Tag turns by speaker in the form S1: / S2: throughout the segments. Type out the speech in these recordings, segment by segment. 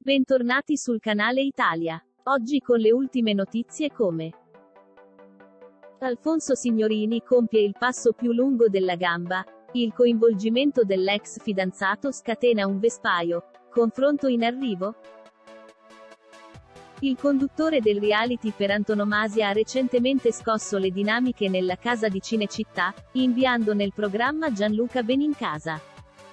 S1: Bentornati sul canale Italia. Oggi con le ultime notizie come Alfonso Signorini compie il passo più lungo della gamba, il coinvolgimento dell'ex fidanzato scatena un vespaio, confronto in arrivo? Il conduttore del reality per antonomasia ha recentemente scosso le dinamiche nella casa di Cinecittà, inviando nel programma Gianluca Benincasa.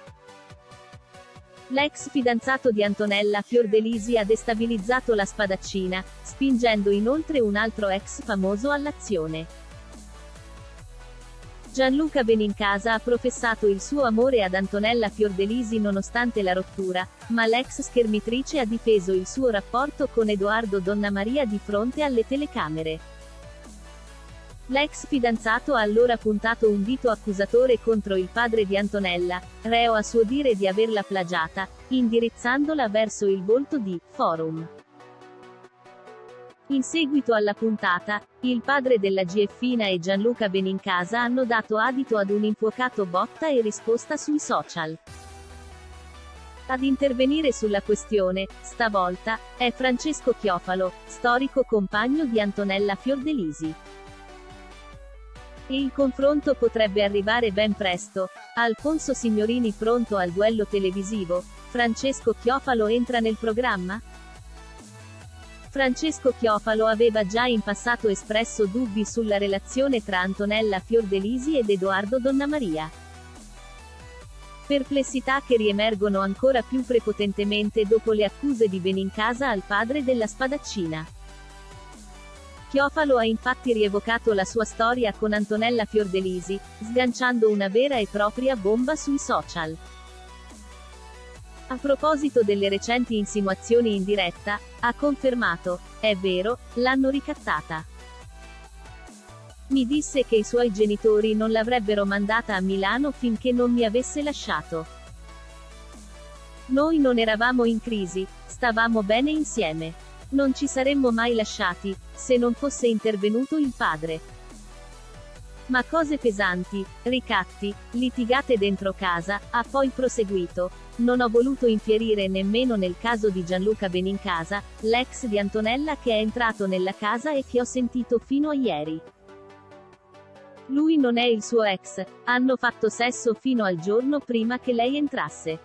S1: L'ex fidanzato di Antonella Fiordelisi ha destabilizzato la spadaccina, spingendo inoltre un altro ex famoso all'azione. Gianluca Benincasa ha professato il suo amore ad Antonella Fiordelisi nonostante la rottura, ma l'ex schermitrice ha difeso il suo rapporto con Edoardo Donnamaria di fronte alle telecamere. L'ex fidanzato ha allora puntato un dito accusatore contro il padre di Antonella, reo a suo dire di averla plagiata, indirizzandola verso il volto di Forum. In seguito alla puntata, il padre della GFina e Gianluca Benincasa hanno dato adito ad un infuocato botta e risposta sui social. Ad intervenire sulla questione, stavolta, è Francesco Chiofalo, storico compagno di Antonella Fiordelisi. E il confronto potrebbe arrivare ben presto. Alfonso Signorini pronto al duello televisivo? Francesco Chiofalo entra nel programma? Francesco Chiofalo aveva già in passato espresso dubbi sulla relazione tra Antonella Fiordelisi ed Edoardo Donnamaria. Perplessità che riemergono ancora più prepotentemente dopo le accuse di Benincasa al padre della spadaccina. Chiofalo ha infatti rievocato la sua storia con Antonella Fiordelisi, sganciando una vera e propria bomba sui social. A proposito delle recenti insinuazioni in diretta, ha confermato: è vero, l'hanno ricattata. Mi disse che i suoi genitori non l'avrebbero mandata a Milano finché non mi avesse lasciato. Noi non eravamo in crisi, stavamo bene insieme. Non ci saremmo mai lasciati, se non fosse intervenuto il padre. Ma cose pesanti, ricatti, litigate dentro casa, ha poi proseguito. Non ho voluto infierire nemmeno nel caso di Gianluca Benincasa, l'ex di Antonella che è entrato nella casa e che ho sentito fino a ieri. Lui non è il suo ex, hanno fatto sesso fino al giorno prima che lei entrasse.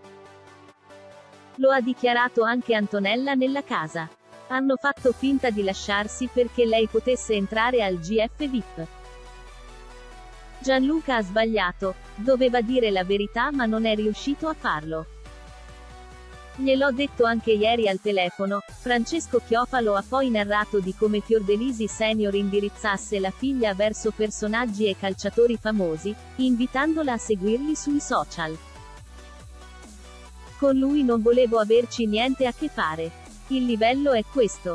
S1: Lo ha dichiarato anche Antonella nella casa. Hanno fatto finta di lasciarsi perché lei potesse entrare al GF VIP. Gianluca ha sbagliato, doveva dire la verità ma non è riuscito a farlo. Gliel'ho detto anche ieri al telefono. Francesco Chiofalo ha poi narrato di come Fiordelisi Senior indirizzasse la figlia verso personaggi e calciatori famosi, invitandola a seguirli sui social. Con lui non volevo averci niente a che fare. Il livello è questo.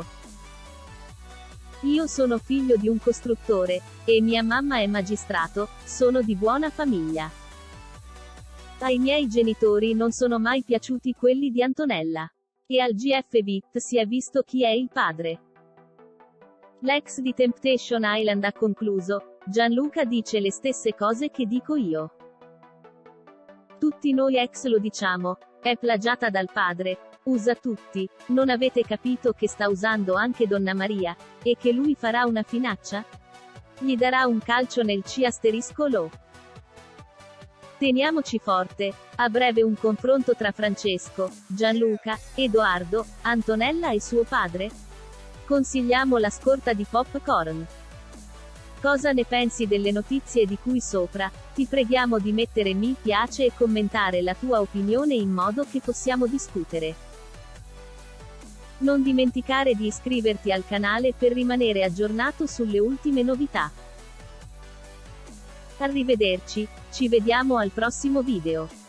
S1: Io sono figlio di un costruttore, e mia mamma è magistrato, sono di buona famiglia. Ai miei genitori non sono mai piaciuti quelli di Antonella. E al GF VIP si è visto chi è il padre. L'ex di Temptation Island ha concluso: Gianluca dice le stesse cose che dico io. Tutti noi ex lo diciamo. È plagiata dal padre. Usa tutti. Non avete capito che sta usando anche Donnamaria? E che lui farà una finaccia? Gli darà un calcio nel C***lo. Teniamoci forte. A breve un confronto tra Francesco, Gianluca, Edoardo, Antonella e suo padre? Consigliamo la scorta di popcorn. Cosa ne pensi delle notizie di cui sopra? Ti preghiamo di mettere mi piace e commentare la tua opinione in modo che possiamo discutere. Non dimenticare di iscriverti al canale per rimanere aggiornato sulle ultime novità. Arrivederci, ci vediamo al prossimo video.